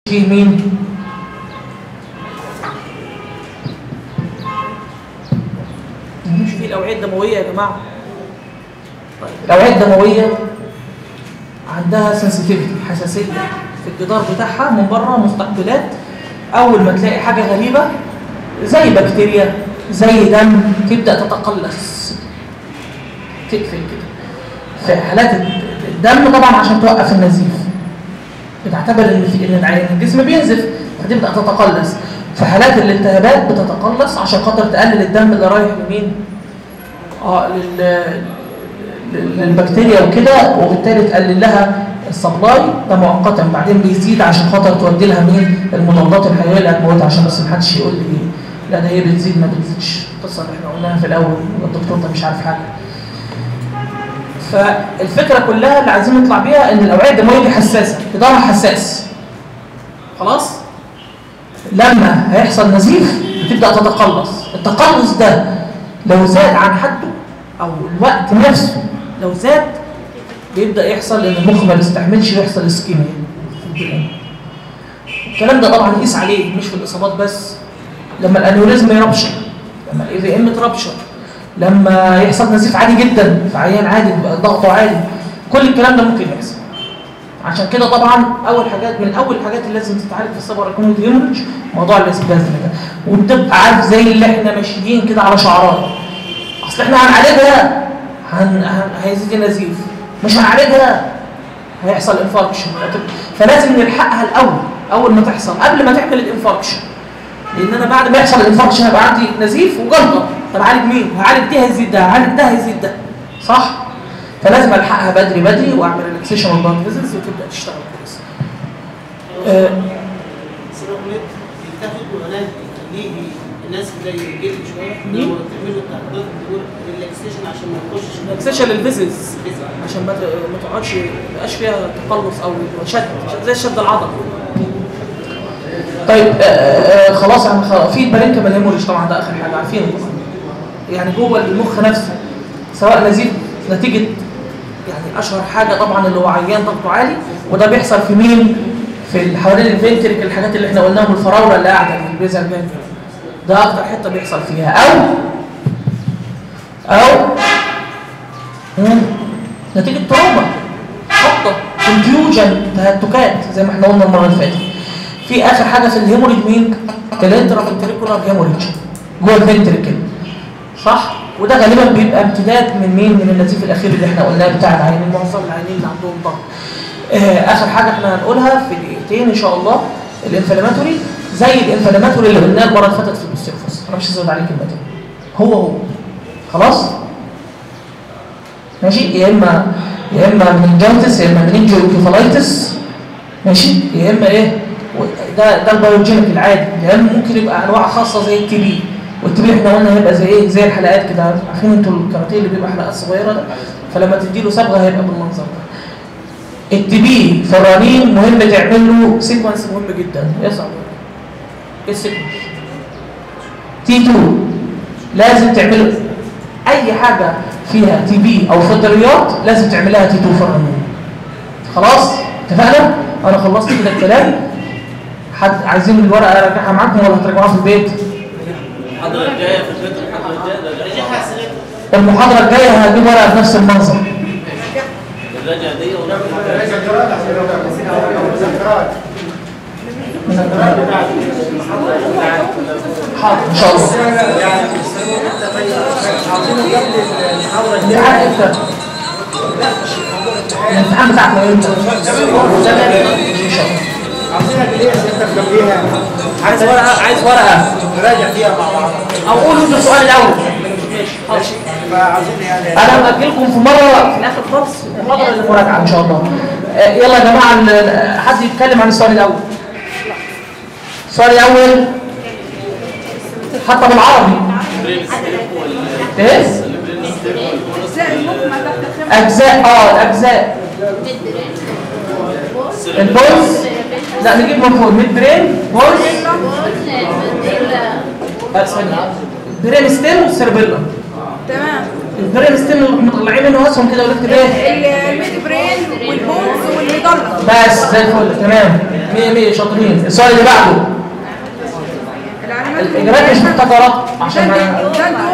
فيه مين؟ مش فيه الأوعية الدموية يا جماعة. طيب الأوعية الدموية عندها سنسيتيفيتي، حساسية في الجدار بتاعها من بره، مستقبلات. أول ما تلاقي حاجة غريبة زي بكتيريا زي دم تبدأ تتقلص، تقفل كده. في حالات الدم طبعا عشان توقف النزيف بتعتبر ان الجسم بينزف فتبدأ تتقلص. في حالات الالتهابات بتتقلص عشان خاطر تقلل الدم اللي رايح لمين؟ للبكتيريا وكده، وبالتالي تقلل لها السبلاي ده مؤقتا، بعدين بيزيد عشان خاطر تودي لها مين؟ المضادات الحيويه اللي هتموتها، عشان بس ما حدش يقول لي لا ده هي بتزيد ما بتزيدش، القصه اللي احنا قلناها في الاول والدكتور ده مش عارف حاجه. فالفكره كلها اللي عايزين نطلع بيها ان الاوعيه الدمويه دي حساسه، جدارها حساس. خلاص؟ لما هيحصل نزيف بتبدا تتقلص، التقلص ده لو زاد عن حده او الوقت نفسه لو زاد بيبدا يحصل ان المخ ما بيستحملش ويحصل اسكيميا. الكلام ده طبعا نقيس عليه مش في الاصابات بس، لما الانيوريزم يربشر، لما الاي في ام تربشر، لما يحصل نزيف عادي جدا في عيان عادي بيبقى ضغطه عالي، كل الكلام ده ممكن يحصل. عشان كده طبعا من اول الحاجات اللي لازم تتعالج في السبب اكيوت هيموريدج موضوع الاسبازم ده، وبتبقى عارف زي اللي احنا ماشيين كده على شعارات، اصل احنا هنعالجها هيزيد النزيف، مش هنعالجها هيحصل انفاركشن، فلازم نلحقها اول ما تحصل قبل ما تعمل الانفاركشن، لان انا بعد ما يحصل الانفاركشن هيبقى عندي نزيف وجلطه. طب اعالج مين؟ هعالج دي هيزيد ده، هعالج ده هيزيد ده، صح؟ فلازم الحقها بدري واعمل ريلاكسيشن والبلاد فيزلز وتبدا تشتغل كويس. سيراميك بيتاخد وعلاج يخليه الناس كده يجري شويه وتعملوا تعقيدات بتقول ريلاكسيشن عشان ما يخشش ريلاكسيشن للفيزلز عشان ما تقعدش ما يبقاش فيها تقلص او شد زي الشد العضلي. طيب خلاص يعني في البارينكيمال هيموريدج طبعا ده اخر حاجه عارفينه طبعا، يعني جوه المخ نفسه سواء نزيف نتيجه، يعني اشهر حاجه طبعا اللي هو عيان ضغطه عالي، وده بيحصل في مين؟ في حوالين الفنتريك، الحاجات اللي احنا قلناها الفراوله اللي قاعده في البيزل فنتريك، ده اكتر حته بيحصل فيها، او نتيجه تروما، خبطه، كونفيوجن، تهتكات زي ما احنا قلنا المره اللي فاتت. في اخر حاجه في الهيموريج مين؟ الانترافنتريكولار هيموريج جوه الفنتريكل، صح؟ وده غالبا بيبقى امتداد من مين؟ من النزيف الاخير اللي احنا قلناه بتاع العيانين، معظم العيانين اللي عندهم ضغط. اخر حاجه احنا هنقولها في دقيقتين ان شاء الله الانفلاماتوري، زي الانفلاماتوري اللي قلناه المره اللي فاتت في البوستيرفوس، انا مش هزود عليه كلمتين، هو خلاص؟ ماشي؟ يا اما مننجايتس، يا اما مننجوكيفالايتس، ماشي؟ يا اما ايه؟ ده البيوجينيك العادي، يا اما ممكن يبقى انواع خاصه زي التي بي، والتي بي احنا قلنا هيبقى زي ايه؟ زي الحلقات كده، عارفين انتوا الكاراتيه اللي بيبقى حلقات صغيره ده، فلما تدي له صبغه هيبقى بالمنظر ده. التي بي في الرنين مهم تعمل له سيكونس مهم جدا، يصعب ايه السيكونس؟ تي 2 لازم تعمل اي حاجه فيها تي بي او فطريات لازم تعملها تي 2 في الرنين. خلاص؟ اتفقنا؟ انا خلصت كده الكلام. حد عايزين الورقه ارجعها معاكم ولا هترجعوها في البيت؟ المحاضره الجايه في البيت، المحاضره الجايه هجيب ورقه بنفس المنظر. الرجعه دي حاضر ان شاء الله. الامتحان بتاعنا امتى؟ ان شاء الله. عايز ورقه نراجع فيها مع بعض او قولوا انتوا السؤال الاول. ماشي. فعايزين يعني انا هاجيلكم في مره في الاخر خالص المحاضره اللي مراجعه ان شاء الله. يلا يا جماعه حد يتكلم عن السؤال الاول. السؤال الاول حتى بالعربي. ايه؟ اجزاء الاجزاء البولز، لا نجيب من فوق ميد برين بولز برين ستيم والسيربيلا. تمام. البرين ستيم اللي مطلعين منه اسهم كده ونكتب ايه؟ الميد برين والبولز والميدالة. بس زي الفل تمام. 100 شاطرين. السؤال اللي بعده. الاجابات مش محتاجه رقم عشان